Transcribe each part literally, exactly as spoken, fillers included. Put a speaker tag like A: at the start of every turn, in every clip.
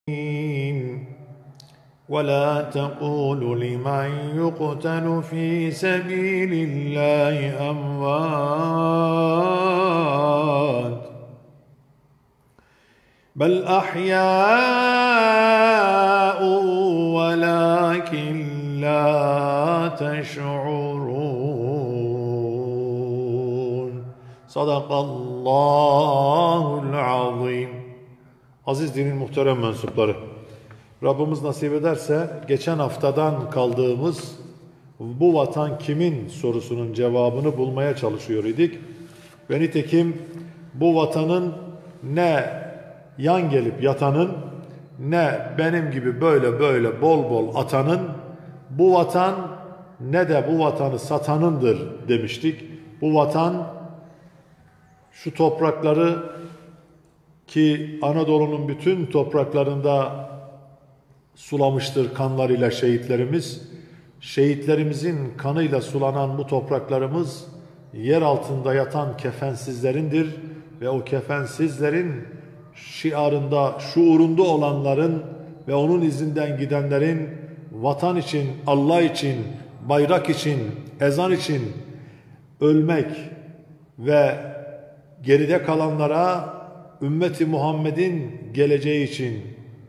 A: ولا تقولوا لمن يقتل في سبيل الله أموات بل أحياء ولكن لا تشعرون صدق الله العظيم. Aziz dinin muhterem mensupları, Rabbimiz nasip ederse geçen haftadan kaldığımız bu vatan kimin sorusunun cevabını bulmaya çalışıyor idik. Ve nitekim bu vatanın ne yan gelip yatanın, ne benim gibi böyle böyle bol bol atanın, bu vatan ne de bu vatanı satanındır demiştik. Bu vatan şu toprakları, ki Anadolu'nun bütün topraklarında sulamıştır kanlarıyla şehitlerimiz. Şehitlerimizin kanıyla sulanan bu topraklarımız yer altında yatan kefensizlerindir ve o kefensizlerin şiarında, şuurunda olanların ve onun izinden gidenlerin vatan için, Allah için, bayrak için, ezan için ölmek ve geride kalanlara ümmeti Muhammed'in geleceği için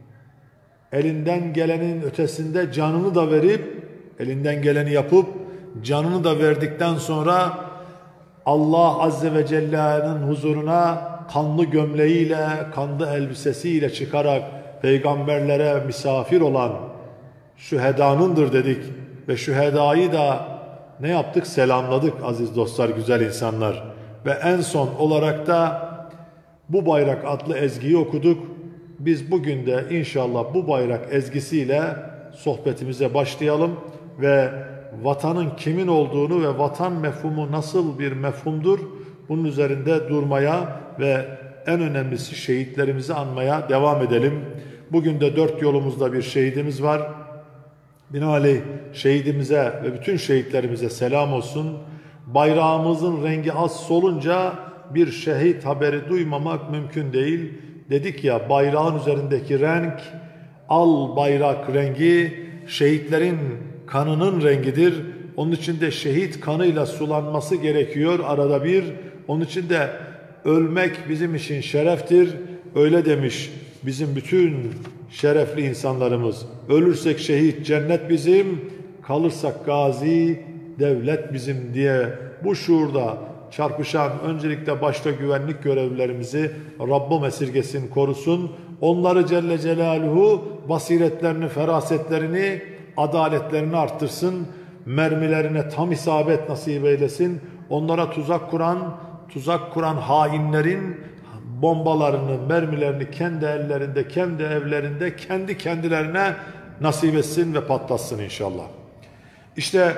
A: elinden gelenin ötesinde canını da verip, elinden geleni yapıp, canını da verdikten sonra Allah Azze ve Celle'nin huzuruna kanlı gömleğiyle, kanlı elbisesiyle çıkarak peygamberlere misafir olan şühedanındır dedik. Ve şühedayı da ne yaptık? Selamladık aziz dostlar, güzel insanlar. Ve en son olarak da bu bayrak adlı ezgiyi okuduk. Biz bugün de inşallah bu bayrak ezgisiyle sohbetimize başlayalım ve vatanın kimin olduğunu ve vatan mefhumu nasıl bir mefhumdur, bunun üzerinde durmaya ve en önemlisi şehitlerimizi anmaya devam edelim. Bugün de dört yolumuzda bir şehidimiz var. Binaenaleyh şehidimize ve bütün şehitlerimize selam olsun. Bayrağımızın rengi az solunca bir şehit haberi duymamak mümkün değil. Dedik ya, bayrağın üzerindeki renk, al bayrak rengi, şehitlerin kanının rengidir. Onun için de şehit kanıyla sulanması gerekiyor arada bir. Onun için de ölmek bizim için şereftir. Öyle demiş bizim bütün şerefli insanlarımız. Ölürsek şehit, cennet bizim, kalırsak gazi, devlet bizim diye bu şuurda çarpışan öncelikle başta güvenlik görevlilerimizi Rabbim esirgesin, korusun. Onları Celle Celaluhu basiretlerini, ferasetlerini, adaletlerini arttırsın. Mermilerine tam isabet nasip eylesin. Onlara tuzak kuran, tuzak kuran hainlerin bombalarını, mermilerini kendi ellerinde, kendi evlerinde, kendi kendilerine nasip etsin ve patlatsın inşallah. İşte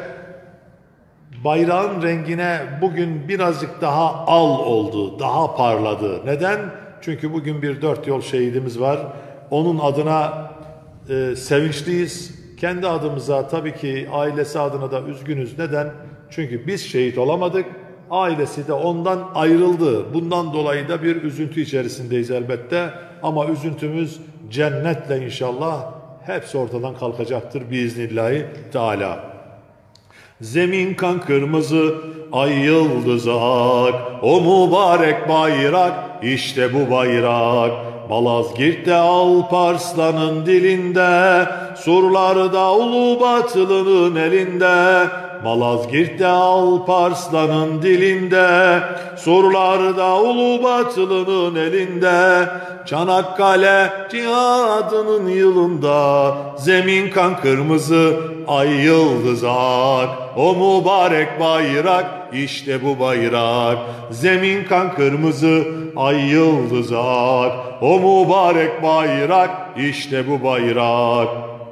A: bayrağın rengine bugün birazcık daha al oldu, daha parladı. Neden? Çünkü bugün bir dört yol şehidimiz var. Onun adına e, sevinçliyiz. Kendi adımıza, tabii ki ailesi adına da üzgünüz. Neden? Çünkü biz şehit olamadık. Ailesi de ondan ayrıldı. Bundan dolayı da bir üzüntü içerisindeyiz elbette. Ama üzüntümüz cennetle inşallah hepsi ortadan kalkacaktır biiznillahü teala. Zemin kan kırmızı, ay yıldız ak, o mübarek bayrak, işte bu bayrak. Malazgirt'te Alparslan'ın dilinde, surlarda Ulu Batılı'nın elinde. Malazgirt'te Alparslan'ın dilinde, surlarda Ulu Batılı'nın elinde. Çanakkale cihadının yılında, zemin kan kırmızı, ay yıldız ak, o mübarek bayrak, işte bu bayrak. Zemin kan kırmızı, ay yıldız ak, o mübarek bayrak, işte bu bayrak.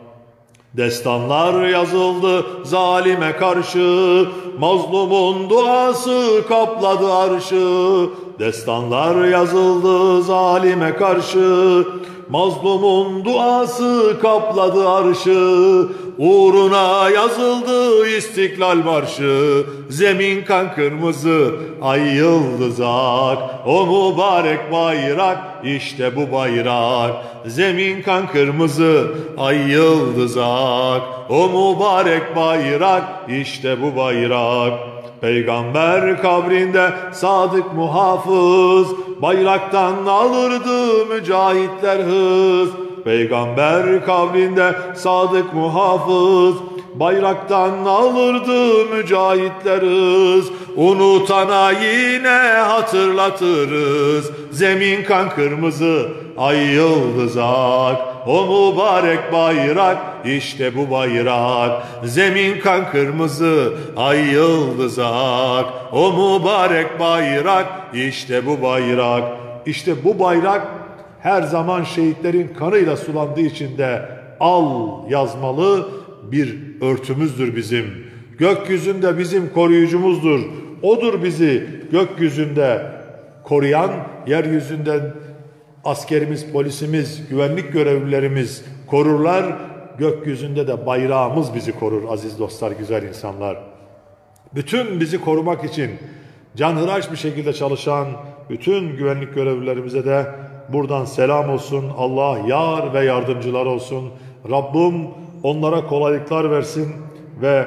A: Destanlar yazıldı zalime karşı, mazlumun duası kapladı arşı. Destanlar yazıldı zalime karşı, mazlumun duası kapladı arşı. uğruna yazıldı İstiklal Marşı. Zemin kan kırmızı, ay yıldız ak, o mübarek bayrak, işte bu bayrak. Zemin kan kırmızı, ay yıldız ak, o mübarek bayrak, işte bu bayrak. Peygamber kabrinde sadık muhafız, bayraktan alırdı mücahitler hız. Peygamber kabrinde sadık muhafız, bayraktan alırdı mücahitler hız. Unutana yine hatırlatırız, zemin kan kırmızı, ay yıldız ak, o mübarek bayrak, işte bu bayrak. Zemin kan kırmızı, ay yıldız ak, o mübarek bayrak, işte bu bayrak. İşte bu bayrak her zaman şehitlerin kanıyla sulandığı için de al yazmalı bir örtümüzdür bizim. Gökyüzünde bizim koruyucumuzdur. Odur bizi gökyüzünde koruyan, yeryüzünden askerimiz, polisimiz, güvenlik görevlilerimiz korurlar. Gökyüzünde de bayrağımız bizi korur aziz dostlar, güzel insanlar. Bütün bizi korumak için canhıraş bir şekilde çalışan bütün güvenlik görevlilerimize de buradan selam olsun. Allah yar ve yardımcılar olsun. Rabbim onlara kolaylıklar versin ve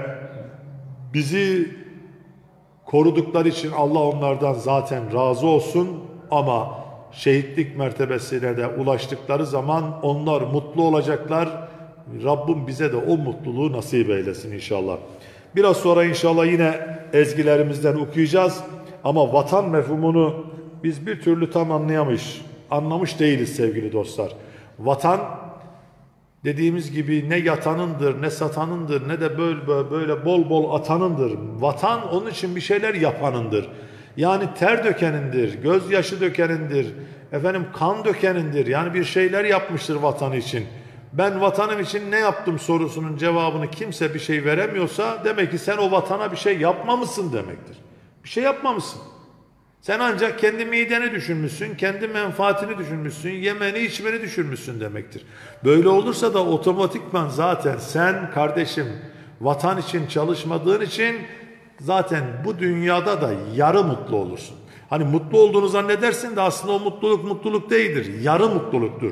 A: bizi korudukları için Allah onlardan zaten razı olsun. Ama şehitlik mertebesine de ulaştıkları zaman onlar mutlu olacaklar. Rabbim bize de o mutluluğu nasip eylesin inşallah. Biraz sonra inşallah yine ezgilerimizden okuyacağız. Ama vatan mefhumunu biz bir türlü tam anlayamış, anlamış değiliz sevgili dostlar. Vatan dediğimiz gibi ne yatanındır, ne satanındır, ne de böyle böyle bol bol atanındır. Vatan onun için bir şeyler yapanındır. Yani ter dökenindir, gözyaşı dökenindir, efendim kan dökenindir. Yani bir şeyler yapmıştır vatan için. Ben vatanım için ne yaptım sorusunun cevabını kimse bir şey veremiyorsa demek ki sen o vatana bir şey yapmamışsın demektir. Bir şey yapmamışsın. Sen ancak kendi mideni düşünmüşsün, kendi menfaatini düşünmüşsün, yemeni içmeni düşünmüşsün demektir. Böyle olursa da otomatikman zaten sen kardeşim vatan için çalışmadığın için zaten bu dünyada da yarı mutlu olursun. Hani mutlu olduğunu zannedersin de aslında o mutluluk mutluluk değildir. Yarı mutluluktur.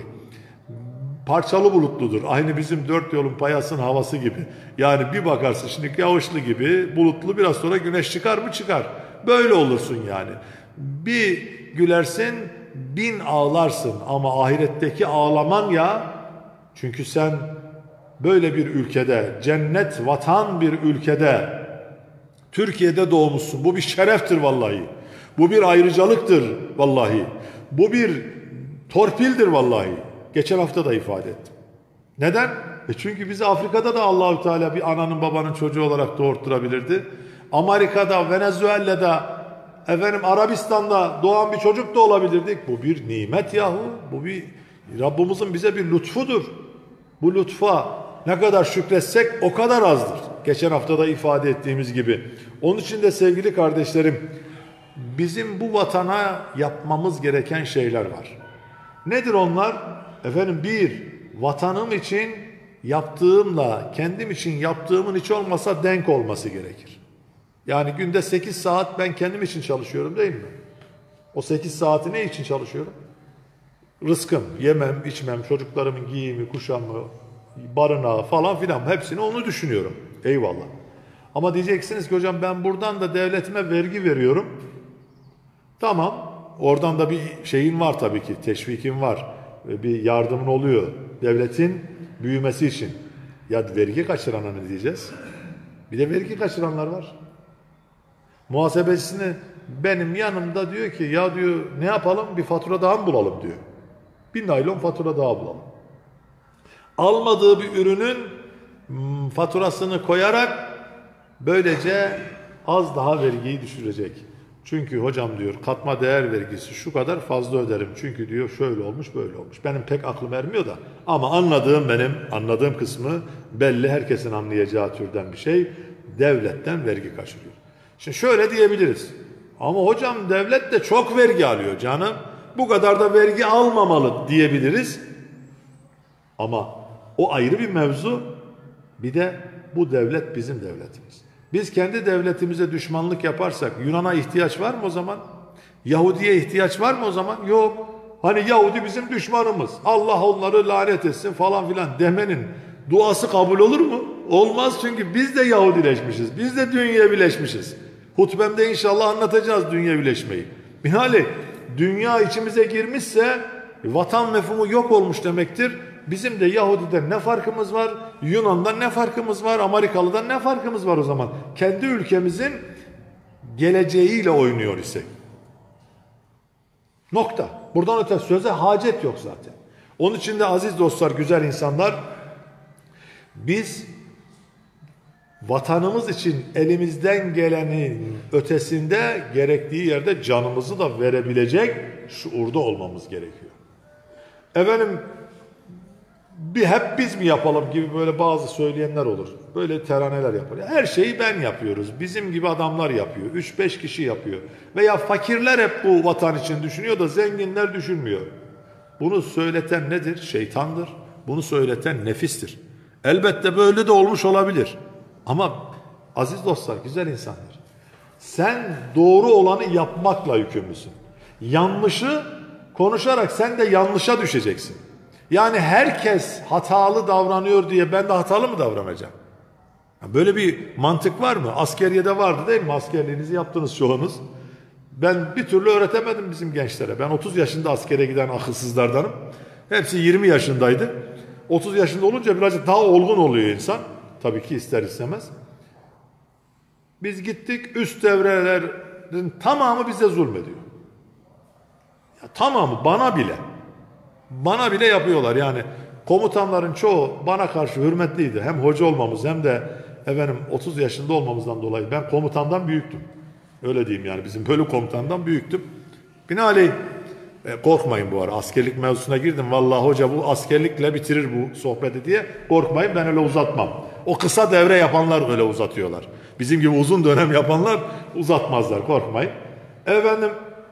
A: Parçalı bulutludur. Aynı bizim dört yolun payasın havası gibi. Yani bir bakarsın şimdi yağışlı gibi bulutlu, biraz sonra güneş çıkar mı? Çıkar. Böyle olursun yani. Bir gülersin, bin ağlarsın ama ahiretteki ağlaman ya, çünkü sen böyle bir ülkede, cennet vatan bir ülkede, Türkiye'de doğmuşsun. Bu bir şereftir vallahi. Bu bir ayrıcalıktır vallahi. Bu bir torpildir vallahi. Geçen hafta da ifade ettim. Neden? E çünkü bizi Afrika'da da Allahü Teala bir ananın babanın çocuğu olarak doğurtturabilirdi. Amerika'da, Venezuela'da, efendim Arabistan'da doğan bir çocuk da olabilirdik. Bu bir nimet yahu. Bu bir Rabbimizin bize bir lütfudur. Bu lütfa ne kadar şükretsek o kadar azdır. Geçen hafta da ifade ettiğimiz gibi. Onun için de sevgili kardeşlerim, bizim bu vatana yapmamız gereken şeyler var. Nedir onlar? Efendim bir, vatanım için yaptığımla kendim için yaptığımın hiç olmasa denk olması gerekir. Yani günde sekiz saat ben kendim için çalışıyorum değil mi? O sekiz saati ne için çalışıyorum? Rızkım, yemem, içmem, çocuklarımın giyimi, kuşamı, barınağı falan filan hepsini onu düşünüyorum. Eyvallah. Ama diyeceksiniz ki hocam ben buradan da devletime vergi veriyorum. Tamam. Oradan da bir şeyin var tabii ki. Teşvikin var. Bir yardımın oluyor. Devletin büyümesi için. Ya vergi kaçırana ne diyeceğiz? Bir de vergi kaçıranlar var. Muhasebecisini benim yanımda diyor ki ya diyor ne yapalım, bir fatura daha mı bulalım diyor. Bir naylon fatura daha bulalım. Almadığı bir ürünün faturasını koyarak böylece az daha vergiyi düşürecek. Çünkü hocam diyor katma değer vergisi şu kadar fazla öderim. Çünkü diyor şöyle olmuş böyle olmuş. Benim pek aklım ermiyor da. Ama anladığım benim anladığım kısmı belli, herkesin anlayacağı türden bir şey. Devletten vergi kaçırıyor. Şimdi şöyle diyebiliriz. Ama hocam devlet de çok vergi alıyor canım. Bu kadar da vergi almamalı diyebiliriz. Ama o ayrı bir mevzu. Bir de bu devlet bizim devletimiz. Biz kendi devletimize düşmanlık yaparsak Yunan'a ihtiyaç var mı o zaman? Yahudi'ye ihtiyaç var mı o zaman? Yok. Hani Yahudi bizim düşmanımız, Allah onları lanet etsin falan filan demenin duası kabul olur mu? Olmaz, çünkü biz de Yahudileşmişiz. Biz de dünyevileşmişiz. Hutbemde inşallah anlatacağız dünyevileşmeyi. Binaenaleyh dünya içimize girmişse vatan mefhumu yok olmuş demektir. Bizim de Yahudi'den ne farkımız var? Yunan'dan ne farkımız var? Amerikalı'dan ne farkımız var o zaman? Kendi ülkemizin geleceğiyle oynuyor isek. Nokta. Buradan öte söze hacet yok zaten. Onun için de aziz dostlar, güzel insanlar, biz vatanımız için elimizden gelenin ötesinde gerektiği yerde canımızı da verebilecek şuurda olmamız gerekiyor. Efendim, bir hep biz mi yapalım gibi böyle bazı söyleyenler olur. Böyle teraneler yapar. Her şeyi ben yapıyoruz. Bizim gibi adamlar yapıyor. Üç beş kişi yapıyor. Veya fakirler hep bu vatan için düşünüyor da zenginler düşünmüyor. Bunu söyleten nedir? Şeytandır. Bunu söyleten nefistir. Elbette böyle de olmuş olabilir. Ama aziz dostlar, güzel insanlar, sen doğru olanı yapmakla yükümlüsün. Yanlışı konuşarak sen de yanlışa düşeceksin. Yani herkes hatalı davranıyor diye ben de hatalı mı davranacağım? Böyle bir mantık var mı? Askeriyede vardı değil mi? Askerliğinizi yaptınız çoğunuz. Ben bir türlü öğretemedim bizim gençlere. Ben otuz yaşında askere giden akılsızlardanım. Hepsi yirmi yaşındaydı. otuz yaşında olunca birazcık daha olgun oluyor insan. Tabii ki ister istemez. Biz gittik, üst devrelerin tamamı bize zulmediyor. Ya, tamamı, bana bile. Bana bile yapıyorlar yani. Komutanların çoğu bana karşı hürmetliydi. Hem hoca olmamız hem de efendim otuz yaşında olmamızdan dolayı. Ben komutandan büyüktüm. Öyle diyeyim yani, bizim bölük komutandan büyüktüm. Binaenaleyh e, korkmayın bu ara. Askerlik mevzusuna girdim. Vallahi hoca bu askerlikle bitirir bu sohbeti diye korkmayın, ben öyle uzatmam. O kısa devre yapanlar öyle uzatıyorlar. Bizim gibi uzun dönem yapanlar uzatmazlar, korkmayın. Efendim,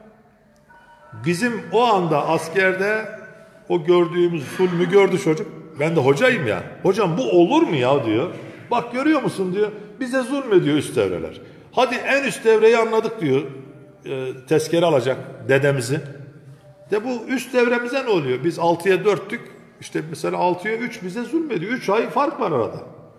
A: bizim o anda askerde o gördüğümüz zulmü gördü çocuk. Ben de hocayım ya. Hocam bu olur mu ya diyor. Bak görüyor musun diyor. Bize zulmediyor üst devreler. Hadi en üst devreyi anladık diyor. E, tezkere alacak dedemizi. De bu üst devremize ne oluyor? Biz altıya dörttük. İşte mesela altıya üç bize zulmediyor. üç ay fark var arada.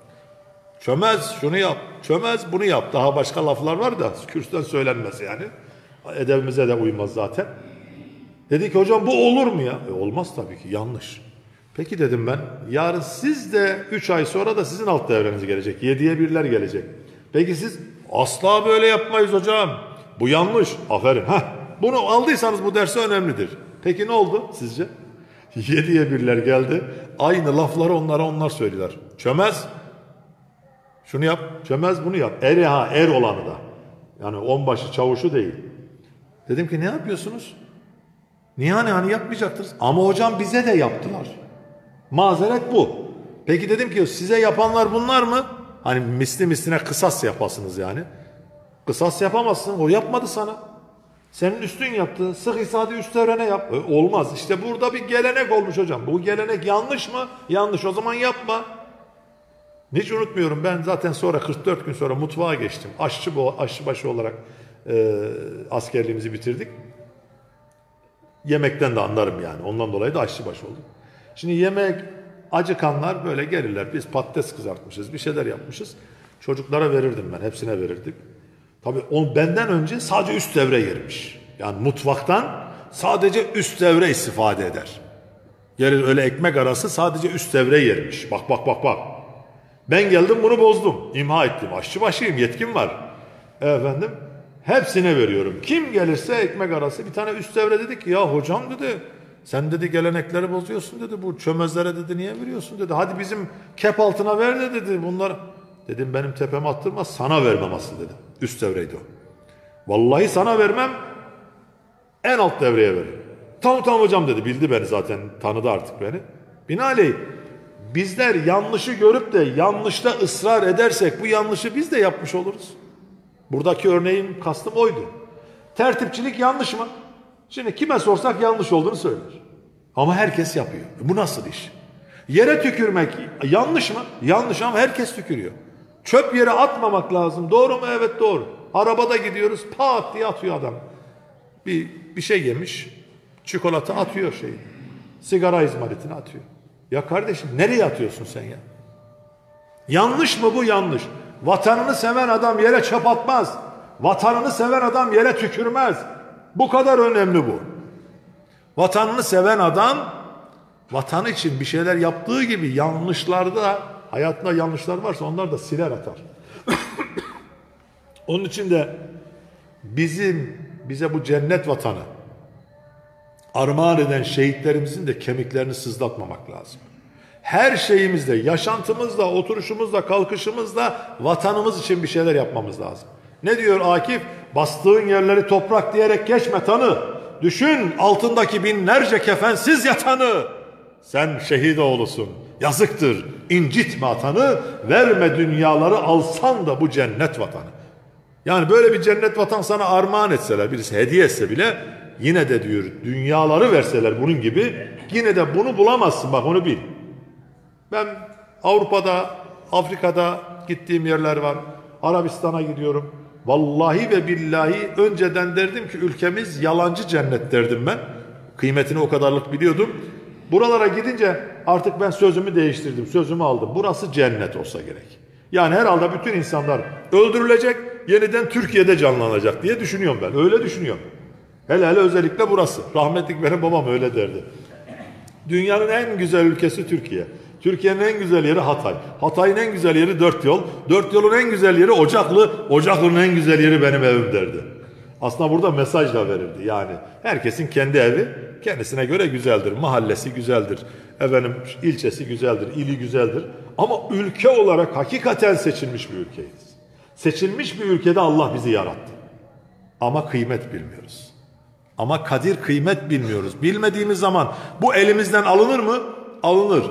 A: Çömez şunu yap. Çömez bunu yap. Daha başka laflar var da kürsüden söylenmez yani. Edebimize de uymaz zaten. Dedi ki hocam bu olur mu ya? E olmaz tabii ki, yanlış. Peki dedim ben, yarın siz de üç ay sonra da sizin alt devreniz gelecek. yediye birler gelecek. Peki siz asla böyle yapmayız hocam. Bu yanlış. Aferin. Heh, bunu aldıysanız bu dersi önemlidir. Peki ne oldu sizce? yediye birler geldi. Aynı lafları onlara onlar söylüyorlar. Çömez. Şunu yap. Çömez bunu yap. Er ha er olanı da. Yani onbaşı çavuşu değil. Dedim ki ne yapıyorsunuz? Niye hani, hani yapmayacaktınız? Ama hocam bize de yaptılar. Mazeret bu. Peki dedim ki size yapanlar bunlar mı? Hani misli misline kısas yapasınız yani. Kısas yapamazsın. O yapmadı sana. Senin üstün yaptı. Sık isadi üst devrene yap. E, olmaz. İşte burada bir gelenek olmuş hocam. Bu gelenek yanlış mı? Yanlış. O zaman yapma. Hiç unutmuyorum. Ben zaten sonra kırk dört gün sonra mutfağa geçtim. Aşçı, aşçıbaşı olarak e, askerliğimizi bitirdik. Yemekten de anlarım yani. Ondan dolayı da aşçıbaşı oldum. Şimdi yemek, acıkanlar böyle gelirler. Biz patates kızartmışız, bir şeyler yapmışız. Çocuklara verirdim ben. Hepsine verirdik. Tabii on benden önce sadece üst devre yermiş. Yani mutfaktan sadece üst devre istifade eder. Gelir öyle ekmek arası sadece üst devre yermiş. Bak bak bak bak. Ben geldim bunu bozdum. İmha ettim. Aşçıbaşıyım, yetkim var. Efendim, hepsine veriyorum. Kim gelirse ekmek arası. Bir tane üst devre dedi ki ya hocam dedi, sen dedi gelenekleri bozuyorsun dedi. Bu çömezlere dedi niye veriyorsun dedi. Hadi bizim kep altına ver de dedi bunlar. Dedim benim tepeme attırma, sana vermem asıl dedim. Üst devreydi o. Vallahi sana vermem, en alt devreye veririm. Tamam tamam hocam dedi. Bildi beni zaten, tanıdı artık beni. Binaenaleyh bizler yanlışı görüp de yanlışta ısrar edersek bu yanlışı biz de yapmış oluruz. Buradaki örneğin kastım oydu. Tertipçilik yanlış mı? Şimdi kime sorsak yanlış olduğunu söyler. Ama herkes yapıyor. Bu nasıl iş? Yere tükürmek yanlış mı? Yanlış ama herkes tükürüyor. Çöp yere atmamak lazım. Doğru mu? Evet doğru. Arabada gidiyoruz, pat diye atıyor adam. Bir, bir şey yemiş, çikolata atıyor şeyi. Sigara izmaritini atıyor. Ya kardeşim nereye atıyorsun sen ya? Yanlış mı bu? Yanlış. Vatanını seven adam yere çöp atmaz. Vatanını seven adam yere tükürmez. Bu kadar önemli bu. Vatanını seven adam vatanı için bir şeyler yaptığı gibi yanlışlarda, hayatında yanlışlar varsa onlar da siler atar. Onun için de bizim bize bu cennet vatanı armağan eden şehitlerimizin de kemiklerini sızlatmamak lazım. Her şeyimizde, yaşantımızda, oturuşumuzda, kalkışımızda vatanımız için bir şeyler yapmamız lazım. Ne diyor Akif? Bastığın yerleri toprak diyerek geçme tanı. Düşün altındaki binlerce kefensiz yatanı. Sen şehit oğlusun. Yazıktır. İncitme atanı. Verme dünyaları alsan da bu cennet vatanı. Yani böyle bir cennet vatan sana armağan etseler, birisi hediye etse bile yine de diyor dünyaları verseler bunun gibi yine de bunu bulamazsın, bak onu bil. Ben Avrupa'da, Afrika'da gittiğim yerler var. Arabistan'a gidiyorum. Vallahi ve billahi önceden derdim ki ülkemiz yalancı cennet derdim ben. Kıymetini o kadarlık biliyordum. Buralara gidince artık ben sözümü değiştirdim, sözümü aldım. Burası cennet olsa gerek. Yani herhalde bütün insanlar öldürülecek, yeniden Türkiye'de canlanacak diye düşünüyorum ben. Öyle düşünüyorum. Hele hele özellikle burası. Rahmetlik benim babam öyle derdi. Dünyanın en güzel ülkesi Türkiye. Türkiye'nin en güzel yeri Hatay. Hatay'ın en güzel yeri Dört Yol. Dört Yol'un en güzel yeri Ocaklı. Ocaklı'nın en güzel yeri benim evim derdi. Aslında burada mesaj da verirdi. Yani herkesin kendi evi kendisine göre güzeldir. Mahallesi güzeldir. Efendim ilçesi güzeldir. İli güzeldir. Ama ülke olarak hakikaten seçilmiş bir ülkeyiz. Seçilmiş bir ülkede Allah bizi yarattı. Ama kıymet bilmiyoruz. Ama kadir kıymet bilmiyoruz. Bilmediğimiz zaman bu elimizden alınır mı? Alınır.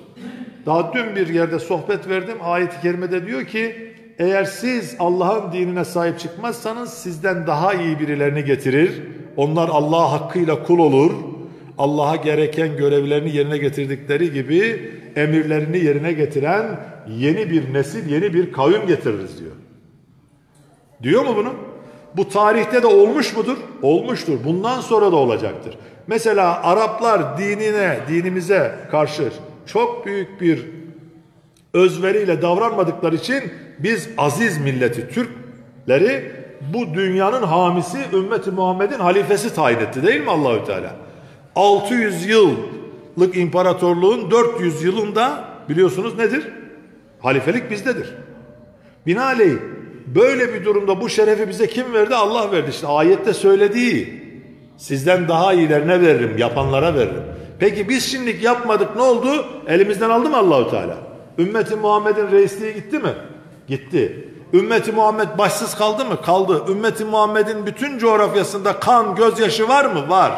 A: Daha dün bir yerde sohbet verdim. Ayet-i kerimede diyor ki eğer siz Allah'ın dinine sahip çıkmazsanız sizden daha iyi birilerini getirir. Onlar Allah'a hakkıyla kul olur. Allah'a gereken görevlerini yerine getirdikleri gibi emirlerini yerine getiren yeni bir nesil, yeni bir kavim getiririz diyor. Diyor mu bunu? Bu tarihte de olmuş mudur? Olmuştur. Bundan sonra da olacaktır. Mesela Araplar dinine, dinimize karşı çok büyük bir özveriyle davranmadıkları için biz aziz milleti Türkleri bu dünyanın hamisi ümmeti Muhammed'in halifesi tayin etti değil mi Allahü Teala? altı yüz yıllık imparatorluğun dört yüz yılında biliyorsunuz nedir? Halifelik bizdedir. Binaenaleyh böyle bir durumda bu şerefi bize kim verdi? Allah verdi. İşte ayette söylediği sizden daha iyilerine veririm, yapanlara veririm. Peki biz şimdilik yapmadık, ne oldu? Elimizden aldı mı Allahu Teala? Ümmeti Muhammed'in reisliği gitti mi? Gitti. Ümmeti Muhammed başsız kaldı mı? Kaldı. Ümmeti Muhammed'in bütün coğrafyasında kan, gözyaşı var mı? Var.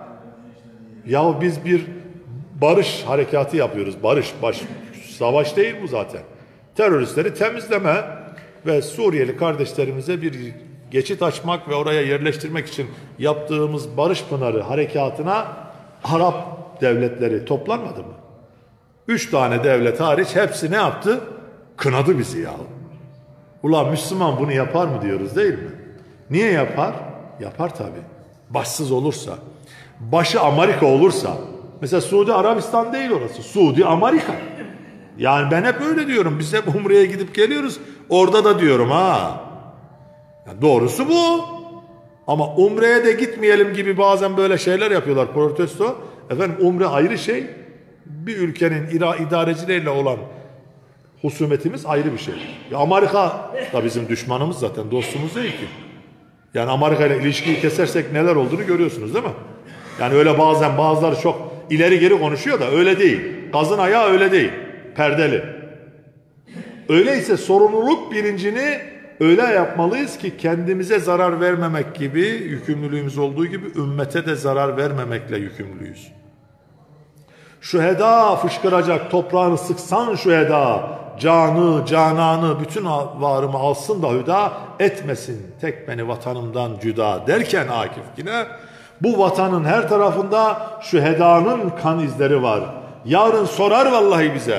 A: Ya biz bir barış harekatı yapıyoruz. Barış, baş, savaş değil bu zaten. Teröristleri temizleme ve Suriyeli kardeşlerimize bir geçit açmak ve oraya yerleştirmek için yaptığımız Barış Pınarı harekatına Arap devletleri toplanmadı mı? Üç tane devlet hariç hepsi ne yaptı? Kınadı bizi ya. Ulan Müslüman bunu yapar mı diyoruz değil mi? Niye yapar? Yapar tabii. Başsız olursa, başı Amerika olursa, mesela Suudi Arabistan değil orası, Suudi Amerika. Yani ben hep öyle diyorum. Biz hep Umre'ye gidip geliyoruz. Orada da diyorum ha. Ya doğrusu bu. Ama Umre'ye de gitmeyelim gibi bazen böyle şeyler yapıyorlar protesto. Efendim Umre ayrı şey. Bir ülkenin idarecileriyle olan husumetimiz ayrı bir şey. Ya Amerika da bizim düşmanımız zaten, dostumuz değil ki. Yani Amerika ile ilişkiyi kesersek neler olduğunu görüyorsunuz değil mi? Yani öyle bazen bazıları çok ileri geri konuşuyor da öyle değil. Gazın ayağı öyle değil. Perdeli. Öyleyse sorumluluk bilincini öyle yapmalıyız ki kendimize zarar vermemek gibi yükümlülüğümüz olduğu gibi ümmete de zarar vermemekle yükümlüyüz. Şüheda fışkıracak, toprağını sıksan şüheda, canı, cananı, bütün varımı alsın da hüda, etmesin tek beni vatanımdan cüda derken Akif yine bu vatanın her tarafında şühedanın kan izleri var. Yarın sorar vallahi bize.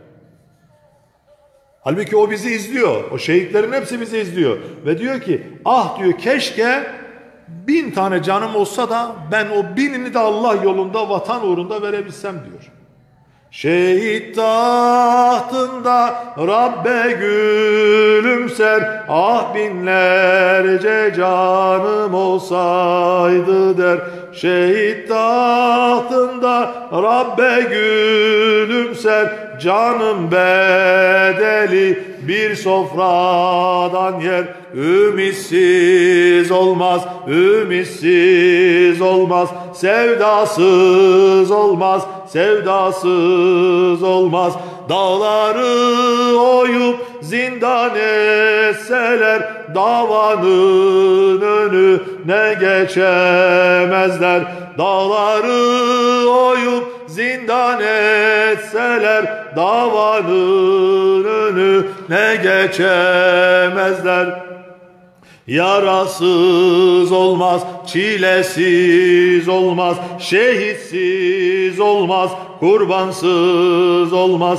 A: Halbuki o bizi izliyor. O şehitlerin hepsi bizi izliyor. Ve diyor ki ah diyor keşke bin tane canım olsa da ben o binini de Allah yolunda vatan uğrunda verebilsem diyor. Şehit tahtında Rabbe gülümser, ah binlerce canım olsaydı der. Şehit tahtında Rabbe gülümser, canım bedeli bir sofradan yer. Ümitsiz olmaz, ümitsiz olmaz, sevdasız olmaz, sevdasız olmaz. Dağları oyup zindan etseler, davanın önüne geçemezler. Dağları oyup zindan etseler, davanın önüne geçemezler. Yarasız olmaz, çilesiz olmaz, şehitsiz olmaz, kurbansız olmaz.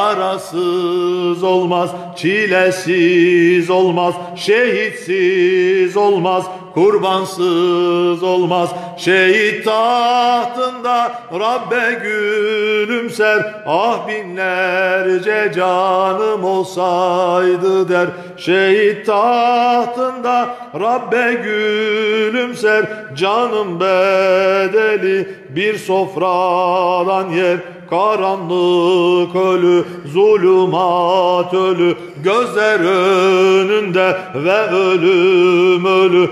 A: Yarasız olmaz, çilesiz olmaz, şehitsiz olmaz, kurbansız olmaz. Şehit tahtında Rabbe gülümser, ah binlerce canım olsaydı der. Şehit tahtında Rabbe gülümser, canım bedeli bir sofradan yer. Karanlık ölü, zulümat ölü, gözler önünde ve ölüm ölü.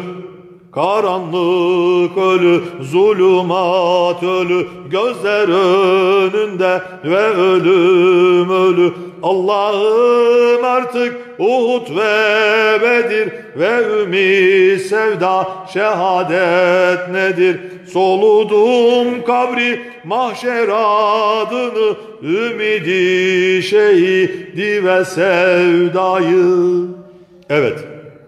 A: Karanlık ölü, zulümat ölü, gözler önünde ve ölüm ölü. Allah'ım artık Uhud ve Bedir ve ümit sevda şehadet nedir? Soludum kabri mahşer adını, ümidi şehidi ve sevdayı. Evet.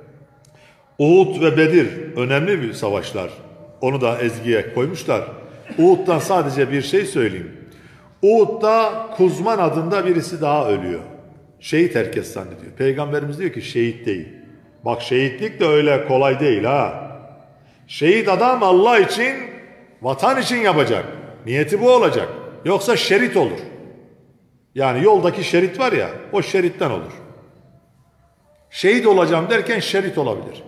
A: Uhud ve Bedir önemli bir savaşlar. Onu da ezgiye koymuşlar. Uhud'dan sadece bir şey söyleyeyim. Uhud'da Kuzman adında birisi daha ölüyor. Şehit herkes zannediyor. Peygamberimiz diyor ki şehit değil. Bak şehitlik de öyle kolay değil ha. Şehit adam Allah için, vatan için yapacak. Niyeti bu olacak. Yoksa şerit olur. Yani yoldaki şerit var ya, o şeritten olur. Şehit olacağım derken şerit olabilir.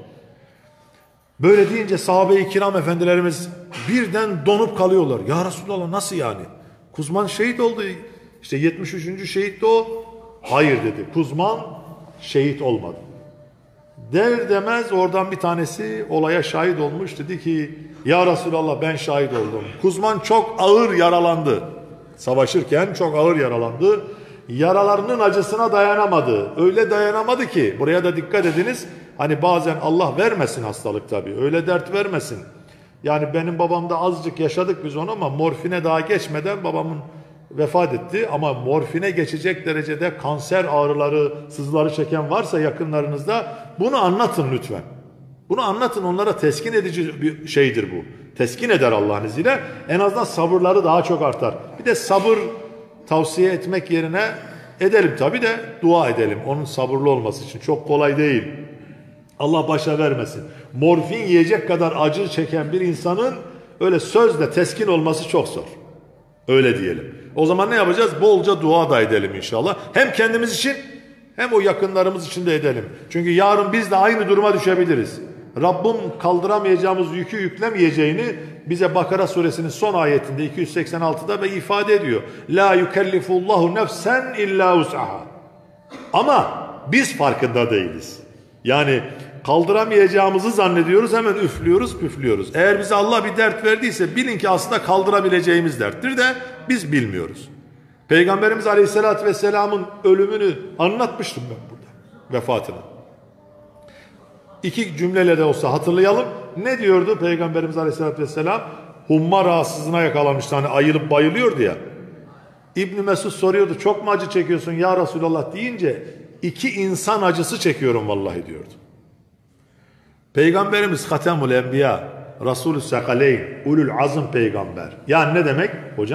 A: Böyle deyince sahabe-i kiram efendilerimiz birden donup kalıyorlar. Ya Resulallah nasıl yani? Kuzman şehit oldu. İşte yetmiş üçüncü şehit de o. Hayır dedi. Kuzman şehit olmadı. Der demez oradan bir tanesi olaya şahit olmuş. Dedi ki ya Resulallah ben şahit oldum. Kuzman çok ağır yaralandı. Savaşırken çok ağır yaralandı. Yaralarının acısına dayanamadı. Öyle dayanamadı ki, buraya da dikkat ediniz. Hani bazen Allah vermesin hastalık tabii. Öyle dert vermesin. Yani benim babamda azıcık yaşadık biz onu ama morfine daha geçmeden babamın vefat etti. Ama morfine geçecek derecede kanser ağrıları, sızıları çeken varsa yakınlarınızda bunu anlatın lütfen. Bunu anlatın, onlara teskin edici bir şeydir bu. Teskin eder Allah'ın izniyle. En azından sabırları daha çok artar. Bir de sabır tavsiye etmek yerine edelim tabii de dua edelim. Onun sabırlı olması için çok kolay değil. Allah başa vermesin. Morfin yiyecek kadar acı çeken bir insanın öyle sözle teskin olması çok zor. Öyle diyelim. O zaman ne yapacağız? Bolca dua da edelim inşallah. Hem kendimiz için hem o yakınlarımız için de edelim. Çünkü yarın biz de aynı duruma düşebiliriz. Rabbim kaldıramayacağımız yükü yüklemeyeceğini bize Bakara suresinin son ayetinde iki yüz seksen altıda ve ifade ediyor. La yukellifullahu nefsen illa us'aha. Ama biz farkında değiliz. Yani kaldıramayacağımızı zannediyoruz, hemen üflüyoruz, püflüyoruz. Eğer bize Allah bir dert verdiyse bilin ki aslında kaldırabileceğimiz derttir de biz bilmiyoruz. Peygamberimiz Aleyhisselatü Vesselam'ın ölümünü anlatmıştım ben burada, vefatını. İki cümleyle de olsa hatırlayalım. Ne diyordu Peygamberimiz Aleyhisselatü Vesselam? Humma rahatsızlığına yakalanmıştı, hani ayılıp bayılıyordu ya. İbn Mesud soruyordu, çok mu acı çekiyorsun ya Resulallah deyince, iki insan acısı çekiyorum vallahi diyordu. Peygamberimiz Hatemul Enbiya, Resulü Sekaleyn, Ulul Azm peygamber. Yani ne demek hocam?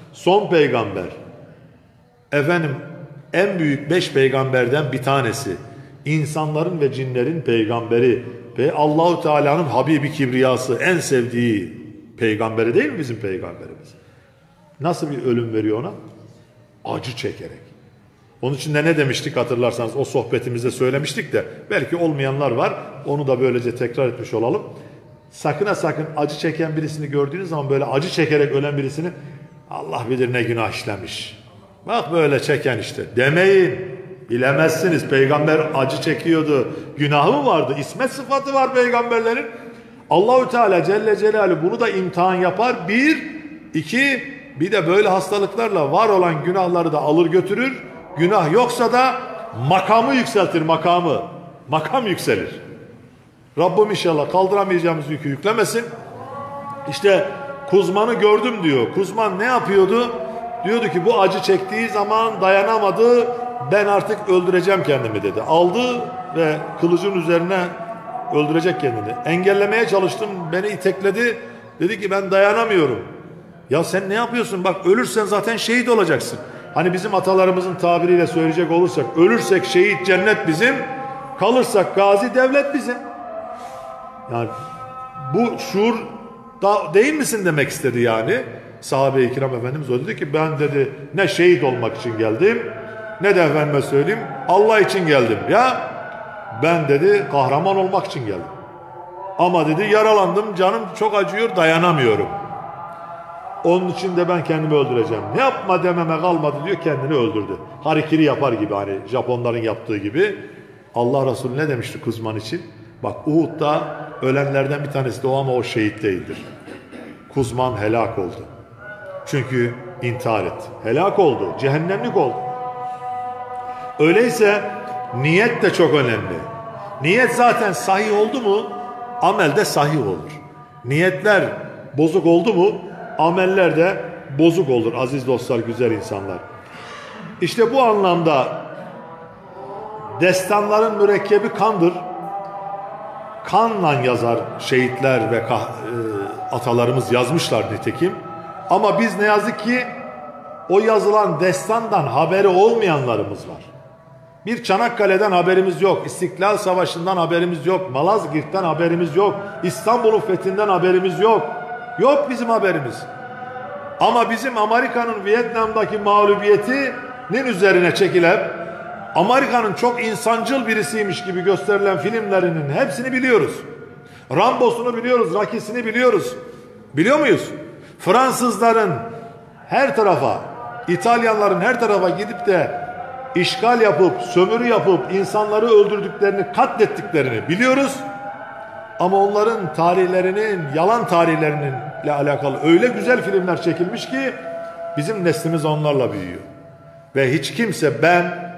A: son peygamber, efendim en büyük beş peygamberden bir tanesi, insanların ve cinlerin peygamberi ve Allahu Teala'nın Habibi Kibriyası, en sevdiği peygamberi değil mi bizim peygamberimiz? Nasıl bir ölüm veriyor ona? Acı çekerek. Onun için de ne demiştik hatırlarsanız, o sohbetimizde söylemiştik de belki olmayanlar var, onu da böylece tekrar etmiş olalım. Sakın ha sakın acı çeken birisini gördüğünüz zaman, böyle acı çekerek ölen birisini, Allah bilir ne günah işlemiş, bak böyle çeken işte demeyin. Bilemezsiniz, peygamber acı çekiyordu, günahı mı vardı? İsmet sıfatı var peygamberlerin. Allahü Teala Celle Celaluhu bunu da imtihan yapar. Bir, iki, bir de böyle hastalıklarla var olan günahları da alır götürür. Günah yoksa da makamı yükseltir, makamı. Makam yükselir. Rabbim inşallah kaldıramayacağımız yükü yüklemesin. İşte Kuzman'ı gördüm diyor. Kuzman ne yapıyordu? Diyordu ki bu acı çektiği zaman dayanamadı. Ben artık öldüreceğim kendimi dedi. Aldı ve kılıcın üzerine öldürecek kendini. Engellemeye çalıştım. Beni itekledi. Dedi ki ben dayanamıyorum. Ya sen ne yapıyorsun? Bak ölürsen zaten şehit olacaksın. Hani bizim atalarımızın tabiriyle söyleyecek olursak, ölürsek şehit cennet bizim, kalırsak gazi devlet bizim. Yani bu şuur da değil misin demek istedi yani. Sahabe-i kiram Efendimiz o dedi ki ben dedi ne şehit olmak için geldim, ne de efendime söyleyeyim Allah için geldim. Ya ben dedi kahraman olmak için geldim. Ama dedi yaralandım, canım çok acıyor, dayanamıyorum. Onun için de ben kendimi öldüreceğim. Ne yapma dememe kalmadı diyor, kendini öldürdü. Harikiri yapar gibi, hani Japonların yaptığı gibi. Allah Resulü ne demişti Kuzman için? Bak Uhud'da ölenlerden bir tanesi de o, ama o şehit değildir. Kuzman helak oldu. Çünkü intihar etti. Helak oldu, cehennemlik oldu. Öyleyse niyet de çok önemli. Niyet zaten sahih oldu mu amel de sahih olur. Niyetler bozuk oldu mu ameller de bozuk olur aziz dostlar, güzel insanlar. İşte bu anlamda destanların mürekkebi kandır. Kanla yazar şehitler ve e, atalarımız yazmışlar nitekim. Ama biz ne yazık ki o yazılan destandan haberi olmayanlarımız var. Bir Çanakkale'den haberimiz yok, İstiklal Savaşı'ndan haberimiz yok, Malazgirt'ten haberimiz yok, İstanbul'un fethinden haberimiz yok. Yok bizim haberimiz. Ama bizim Amerika'nın Vietnam'daki mağlubiyetinin üzerine çekilen, Amerika'nın çok insancıl birisiymiş gibi gösterilen filmlerinin hepsini biliyoruz. Rambo'sunu biliyoruz, Rocky'sini biliyoruz. Biliyor muyuz? Fransızların her tarafa, İtalyanların her tarafa gidip de işgal yapıp, sömürü yapıp insanları öldürdüklerini, katlettiklerini biliyoruz. Ama onların tarihlerinin, yalan tarihlerinin ile alakalı öyle güzel filmler çekilmiş ki bizim neslimiz onlarla büyüyor. Ve hiç kimse ben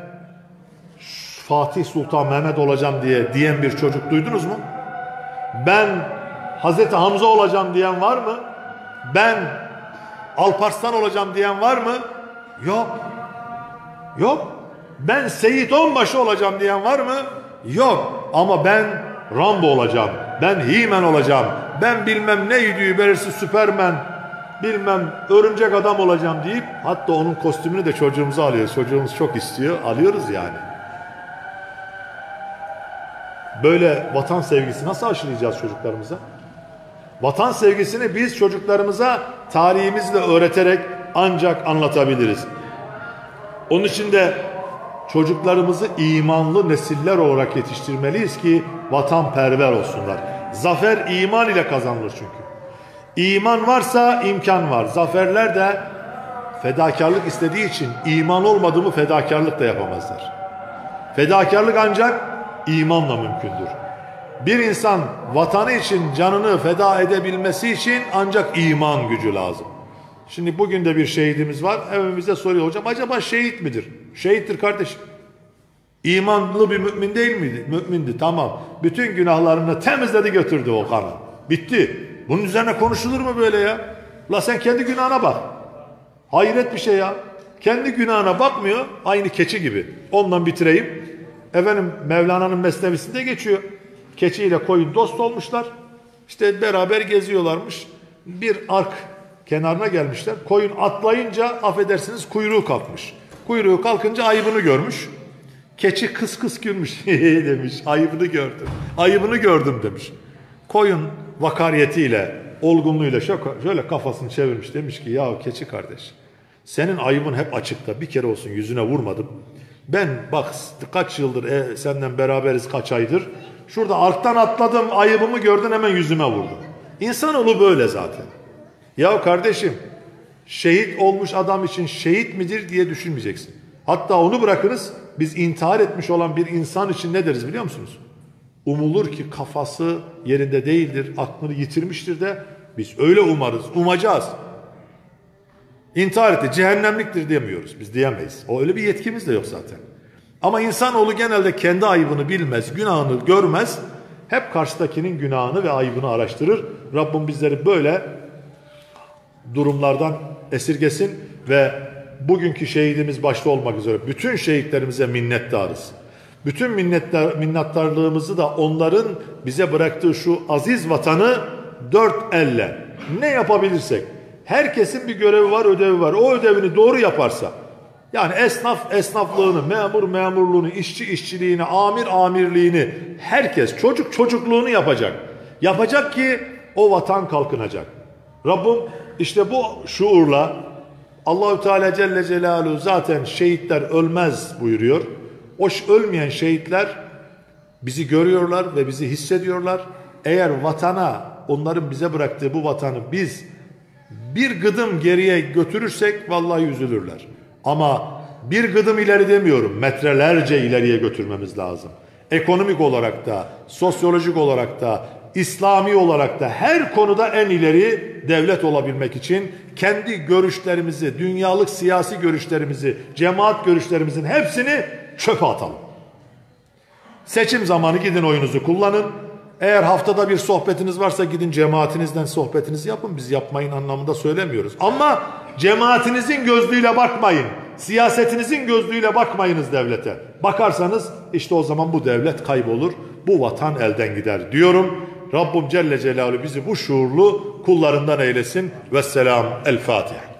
A: Fatih Sultan Mehmet olacağım diye diyen bir çocuk duydunuz mu? Ben Hazreti Hamza olacağım diyen var mı? Ben Alparslan olacağım diyen var mı? Yok. Yok. Ben Seyit Onbaşı olacağım diyen var mı? Yok. Ama ben Rambo olacağım. Ben He-Man olacağım. Ben bilmem neydi belirsiz Süpermen, bilmem örümcek adam olacağım deyip hatta onun kostümünü de çocuğumuza alıyoruz. Çocuğumuz çok istiyor. Alıyoruz yani. Böyle vatan sevgisi nasıl aşılayacağız çocuklarımıza? Vatan sevgisini biz çocuklarımıza tarihimizle öğreterek ancak anlatabiliriz. Onun için de çocuklarımızı imanlı nesiller olarak yetiştirmeliyiz ki vatanperver olsunlar. Zafer iman ile kazanılır çünkü. İman varsa imkan var. Zaferler de fedakarlık istediği için iman olmadığı mı fedakarlık da yapamazlar. Fedakarlık ancak imanla mümkündür. Bir insan vatanı için canını feda edebilmesi için ancak iman gücü lazım. Şimdi bugün de bir şehidimiz var. Evimizde soruyor, hocam acaba şehit midir? Şehittir kardeşim. İmanlı bir mümin değil miydi? Mümindi, tamam. Bütün günahlarını temizledi götürdü o kanı. Bitti. Bunun üzerine konuşulur mu böyle ya? La sen kendi günahına bak. Hayret bir şey ya. Kendi günahına bakmıyor. Aynı keçi gibi. Ondan bitireyim. Efendim Mevlana'nın mesnevisinde geçiyor. Keçi ile koyun dost olmuşlar. İşte beraber geziyorlarmış. Bir ark kenarına gelmişler. Koyun atlayınca affedersiniz kuyruğu kalkmış. Kuyruğu kalkınca ayıbını görmüş. Keçi kıs kıs gülmüş demiş. Ayıbını gördüm. Ayıbını gördüm demiş. Koyun vakariyetiyle, olgunluğuyla şöyle kafasını çevirmiş. Demiş ki ya keçi kardeş, senin ayıbın hep açıkta. Bir kere olsun yüzüne vurmadım. Ben bak kaç yıldır e, senden beraberiz, kaç aydır. Şurada alttan atladım, ayıbımı gördün, hemen yüzüme vurdun. İnsanoğlu böyle zaten. Ya kardeşim, şehit olmuş adam için şehit midir diye düşünmeyeceksin. Hatta onu bırakırız, biz intihar etmiş olan bir insan için ne deriz biliyor musunuz? Umulur ki kafası yerinde değildir, aklını yitirmiştir de biz öyle umarız, umacağız. İntihar etti, cehennemliktir demiyoruz, biz diyemeyiz. O öyle bir yetkimiz de yok zaten. Ama insanoğlu genelde kendi ayıbını bilmez, günahını görmez. Hep karşıdakinin günahını ve ayıbını araştırır. Rabbim bizleri böyle durumlardan esirgesin ve bugünkü şehidimiz başta olmak üzere bütün şehitlerimize minnettarız. Bütün minnettar, minnettarlığımızı da onların bize bıraktığı şu aziz vatanı dört elle ne yapabilirsek, herkesin bir görevi var, ödevi var. O ödevini doğru yaparsa, yani esnaf esnaflığını, memur memurluğunu, işçi işçiliğini, amir amirliğini, herkes çocuk çocukluğunu yapacak. Yapacak ki o vatan kalkınacak. Rabbim işte bu şuurla, Allahü Teala Celle Celaluhu zaten şehitler ölmez buyuruyor. O ölmeyen şehitler bizi görüyorlar ve bizi hissediyorlar. Eğer vatana, onların bize bıraktığı bu vatanı biz bir gıdım geriye götürürsek vallahi üzülürler. Ama bir gıdım ileri demiyorum, metrelerce ileriye götürmemiz lazım. Ekonomik olarak da, sosyolojik olarak da, İslami olarak da her konuda en ileri devlet olabilmek için kendi görüşlerimizi, dünyalık siyasi görüşlerimizi, cemaat görüşlerimizin hepsini çöpe atalım. Seçim zamanı gidin oyunuzu kullanın. Eğer haftada bir sohbetiniz varsa gidin cemaatinizden sohbetinizi yapın. Biz yapmayın anlamında söylemiyoruz. Ama cemaatinizin gözlüğüyle bakmayın. Siyasetinizin gözlüğüyle bakmayınız devlete. Bakarsanız işte o zaman bu devlet kaybolur. Bu vatan elden gider diyorum. Rabbim Celle Celaluhu bizi bu şuurlu kullarından eylesin. Vesselam. El Fatiha.